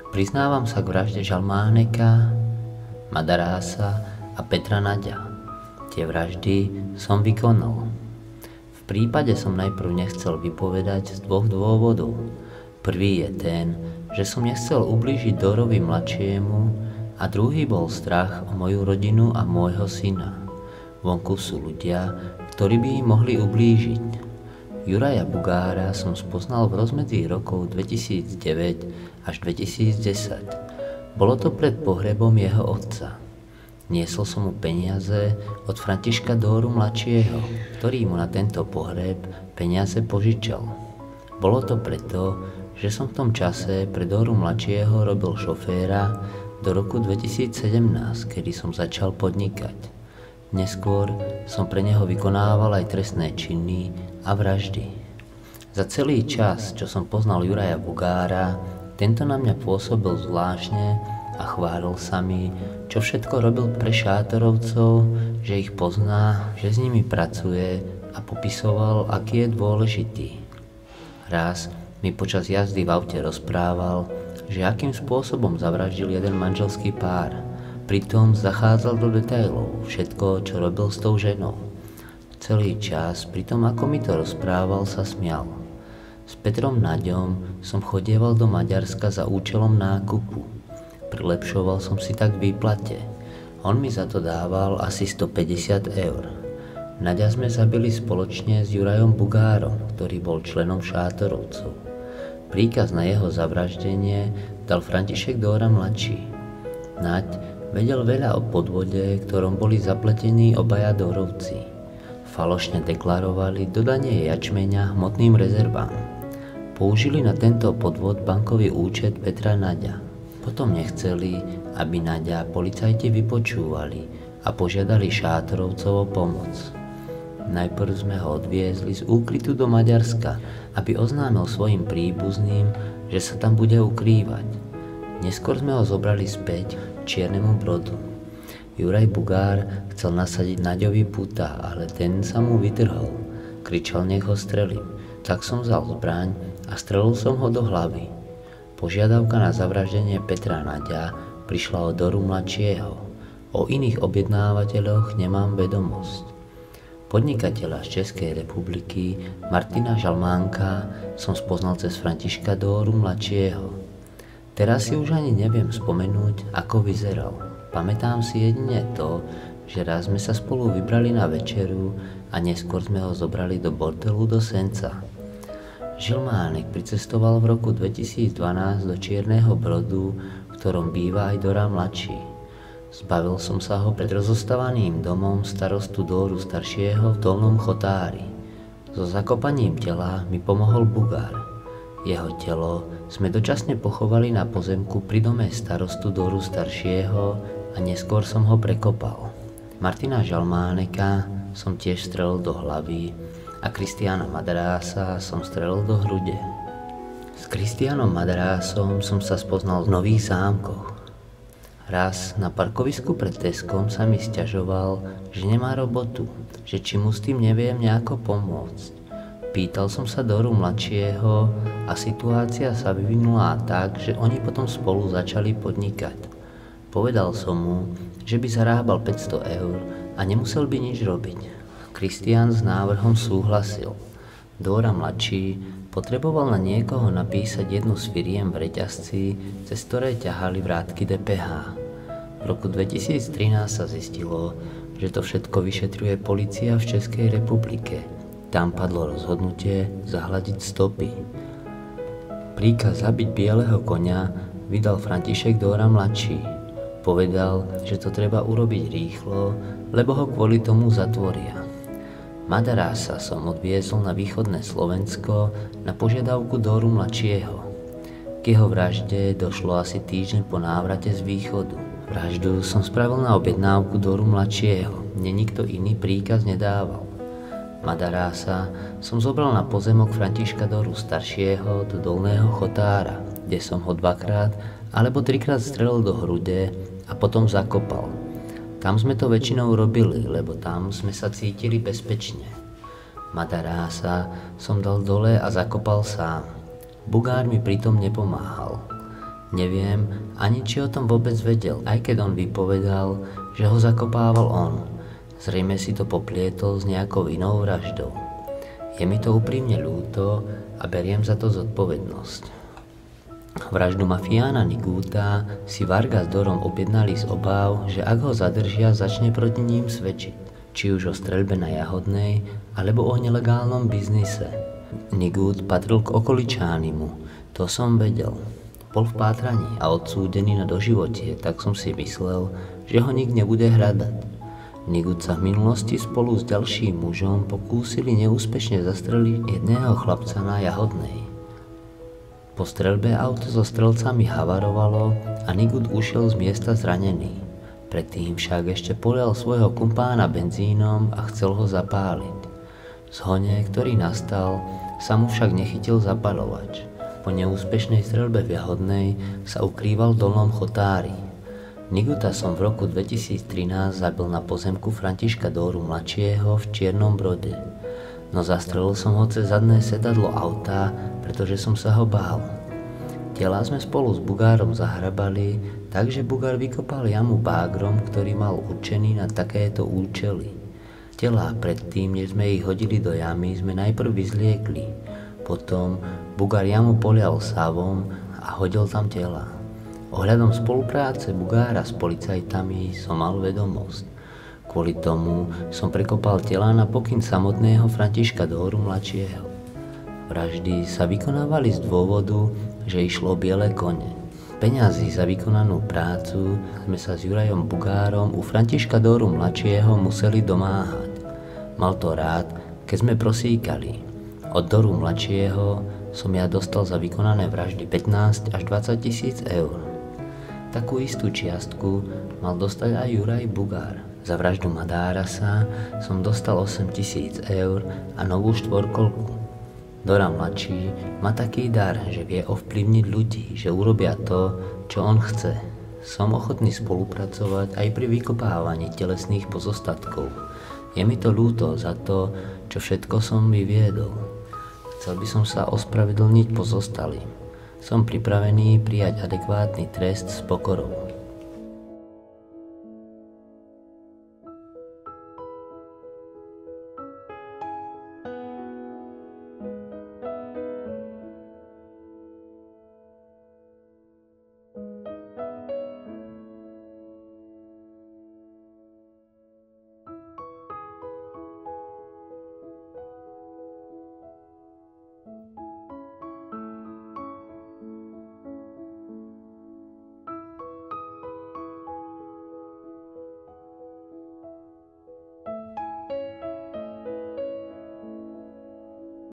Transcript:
Priznávam sa k vražde Žalmáneka, Madarása a Petra Naďa. Tie vraždy som vykonal. V prípade som najprv nechcel vypovedať z dvoch dôvodov. Prvý je ten, že som nechcel ublížiť Dorovi mladšiemu, a druhý bol strach o moju rodinu a môjho syna. Vonku sú ľudia, ktorí by im mohli ublížiť. Juraja Bugára som spoznal v rozmedzi rokov 2009 až 2010. Bolo to pred pohrebom jeho otca. Niesol som mu peniaze od Františka Dóru mladšieho, ktorý mu na tento pohreb peniaze požičal. Bolo to preto, že som v tom čase pre Dóru mladšieho robil šoféra do roku 2017, kedy som začal podnikať. Neskôr som pre neho vykonával aj trestné činy a vraždy. Za celý čas, čo som poznal Juraja Bugára, tento na mňa pôsobil zvláštne a chválil sa mi, čo všetko robil pre šátorovcov, že ich pozná, že s nimi pracuje a popisoval, aký je dôležitý. Raz mi počas jazdy v aute rozprával, že akým spôsobom zavraždil jeden manželský pár. Pritom zachádzal do detailov všetko, čo robil s tou ženou. Celý čas, pritom ako mi to rozprával, sa smial. S Petrom Naďom som chodieval do Maďarska za účelom nákupu. Prilepšoval som si tak výplate. On mi za to dával asi 150 eur. Naďa sme zabili spoločne s Jurajom Bugárom, ktorý bol členom šátorovcov. Príkaz na jeho zavraždenie dal František Dóra mladší. Naď vedel veľa o podvode, ktorom boli zapletení obaja Dórovci. Falošne deklarovali dodanie jačmeňa hmotným rezervám. Použili na tento podvod bankový účet Petra Naďa. Potom nechceli, aby Naďa policajti vypočúvali a požiadali šátorovcov o pomoc. Najprv sme ho odviezli z úkrytu do Maďarska, aby oznámil svojim príbuzným, že sa tam bude ukrývať. Neskôr sme ho zobrali späť k Čiernemu Brodu. Juraj Bugár chcel nasadiť Naďovi puta, ale ten sa mu vytrhol. Kričal, nech ho strelím. Tak som vzal zbraň a strelil som ho do hlavy. Požiadavka na zavraždenie Petra Naďa prišla od Doru mladšieho. O iných objednávateľoch nemám vedomosť. Podnikateľa z Českej republiky Martina Žalmánka som spoznal cez Františka Dóru mladšieho. Teraz si už ani neviem spomenúť, ako vyzeral. Pamätám si jedine to, že raz sme sa spolu vybrali na večeru a neskôr sme ho zobrali do bordelu do Senca. Žilmánek pricestoval v roku 2012 do Čierneho Brodu, v ktorom býva aj Dora mladší. Zbavil som sa ho pred rozostávaným domom starostu Dóru staršieho v Dolnom Chotári. So zakopaním tela mi pomohol Bugár. Jeho telo sme dočasne pochovali na pozemku pri dome starostu Dóru staršieho a neskôr som ho prekopal. Martina Žalmáneka som tiež strelil do hlavy a Kristiána Madarása som strelil do hrude. S Kristiánom Madarásom som sa spoznal v Nových Zámkoch. Raz na parkovisku pred Teskom sa mi sťažoval, že nemá robotu, že či mu s tým neviem nejako pomôcť. Pýtal som sa Doru mladšieho a situácia sa vyvinula tak, že oni potom spolu začali podnikať. Povedal som mu, že by zarábal 500 eur a nemusel by nič robiť. Kristián s návrhom súhlasil. Dóra mladší potreboval na niekoho napísať jednu z firiem v reťazci, cez ktoré ťahali vrátky DPH. V roku 2013 sa zistilo, že to všetko vyšetruje polícia v Českej republike. Tam padlo rozhodnutie zahľadiť stopy. Príkaz zabiť bieleho koňa vydal František Dóra mladší. Povedal, že to treba urobiť rýchlo, lebo ho kvôli tomu zatvoria. Madarása som odviezol na východné Slovensko na požiadavku Dóru mladšieho. K jeho vražde došlo asi týždeň po návrate z východu. Vraždu som spravil na objednávku Dóru mladšieho, mne nikto iný príkaz nedával. Madarása som zobral na pozemok Františka Dóru staršieho do Dolného Chotára, kde som ho 2-krát alebo 3-krát strelil do hrude a potom zakopal. Tam sme to väčšinou robili, lebo tam sme sa cítili bezpečne. Madarása som dal dole a zakopal sám. Bugár mi pritom nepomáhal. Neviem ani či o tom vôbec vedel, aj keď on vypovedal, že ho zakopával on. Zrejme si to poplietol s nejakou inou vraždou. Je mi to úprimne ľúto a beriem za to zodpovednosť. Vraždu mafiána Nigúta si Varga s Dorom objednali z obáv, že ak ho zadržia, začne proti ním svedčiť, či už o streľbe na Jahodnej, alebo o nelegálnom biznise. Nigút patril k okoličánimu, to som vedel. Bol v pátraní a odsúdený na doživotie, tak som si myslel, že ho nik nebude hľadať. Nigút sa v minulosti spolu s ďalším mužom pokúsili neúspešne zastreliť jedného chlapca na Jahodnej. Po streľbe auto so strelcami havarovalo a Nigút ušiel z miesta zranený. Predtým však ešte polial svojho kumpána benzínom a chcel ho zapáliť. V zhone, ktorý nastal, sa mu však nechytil zapaľovač. Po neúspešnej streľbe v Jahodnej sa ukrýval v Dolnom Chotári. Nigúta som v roku 2013 zabil na pozemku Františka Dóru mladšieho v Čiernom Brode. No zastrelil som ho cez zadné sedadlo auta, pretože som sa ho bál. Telá sme spolu s Bugárom zahrabali, takže Bugár vykopal jamu bágrom, ktorý mal určený na takéto účely. Telá predtým, než sme ich hodili do jamy, sme najprv vyzliekli. Potom Bugár jamu polial sávom a hodil tam tela. Ohľadom spolupráce Bugára s policajtami som mal vedomosť. Kvôli tomu som prekopal telá na pokyn samotného Františka Dóru mladšieho. Vraždy sa vykonávali z dôvodu, že išlo o biele kone. Peňazí za vykonanú prácu sme sa s Jurajom Bugárom u Františka Dóru mladšieho museli domáhať. Mal to rád, keď sme prosíkali. Od Doru mladšieho som ja dostal za vykonané vraždy 15 až 20 tisíc eur. Takú istú čiastku mal dostať aj Juraj Bugár. Za vraždu Madárasa som dostal 8 tisíc eur a novú štvorkolku. Dora mladší má taký dar, že vie ovplyvniť ľudí, že urobia to, čo on chce. Som ochotný spolupracovať aj pri vykopávaní telesných pozostatkov. Je mi to ľúto za to, čo všetko som vyviedol. Chcel by som sa ospravedlniť pozostalým. Som pripravený prijať adekvátny trest s pokorou.